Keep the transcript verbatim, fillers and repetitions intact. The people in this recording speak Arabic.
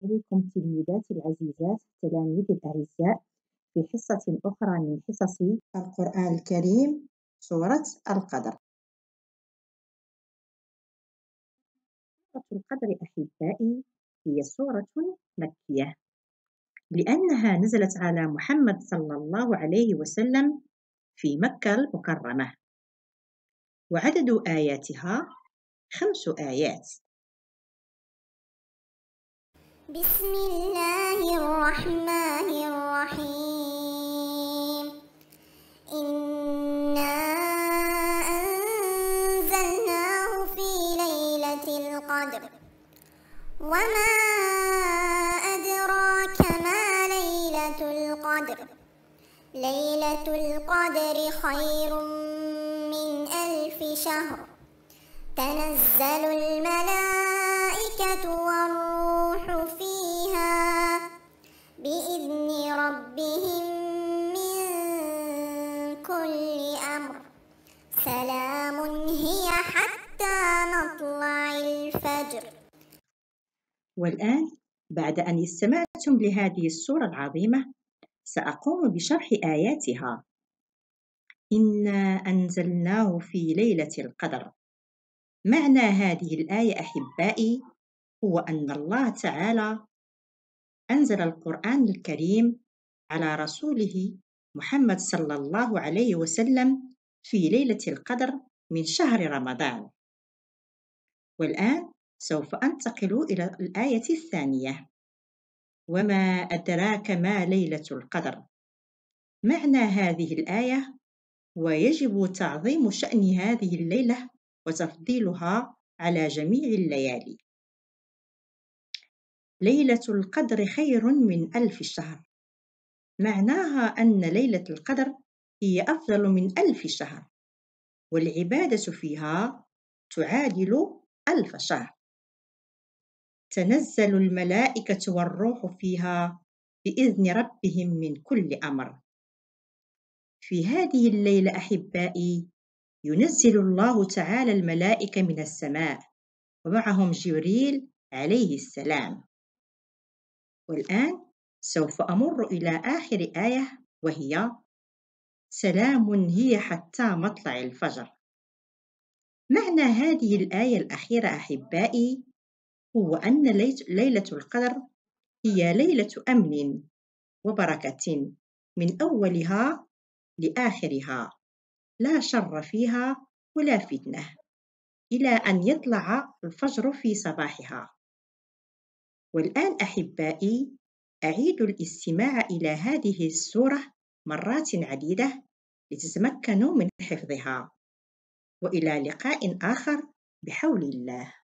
عليكم تلميذاتي العزيزات، تلاميذي الأعزاء، في حصة أخرى من حصص القرآن الكريم، سورة القدر. سورة القدر أحبائي هي سورة مكية، لأنها نزلت على محمد صلى الله عليه وسلم في مكة المكرمة، وعدد آياتها خمس آيات. بسم الله الرحمن الرحيم. إنا أنزلناه في ليلة القدر، وما أدراك ما ليلة القدر. ليلة القدر خير من ألف شهر. تنزل الملائكة والروح فيها بإذن ربهم من كل أمر. سلام هي حتى مطلع الفجر. والآن بعد أن استمعتم لهذه السورة العظيمة، سأقوم بشرح آياتها. إنا أنزلناه في ليلة القدر. معنى هذه الآية أحبائي هو أن الله تعالى أنزل القرآن الكريم على رسوله محمد صلى الله عليه وسلم في ليلة القدر من شهر رمضان. والآن سوف أنتقل إلى الآية الثانية. وما أدراك ما ليلة القدر. معنى هذه الآية ويجب تعظيم شأن هذه الليلة وتفضيلها على جميع الليالي. ليلة القدر خير من ألف شهر. معناها أن ليلة القدر هي أفضل من ألف شهر، والعبادة فيها تعادل ألف شهر. تنزل الملائكة والروح فيها بإذن ربهم من كل أمر. في هذه الليلة أحبائي ينزل الله تعالى الملائكة من السماء، ومعهم جبريل عليه السلام. والآن سوف أمر إلى آخر آية، وهي سلام هي حتى مطلع الفجر. معنى هذه الآية الأخيرة أحبائي هو أن ليلة القدر هي ليلة أمن وبركة من أولها لآخرها، لا شر فيها ولا فتنة، إلى أن يطلع الفجر في صباحها. والآن أحبائي أعيد الاستماع إلى هذه السورة مرات عديدة لتتمكنوا من حفظها. وإلى لقاء آخر بحول الله.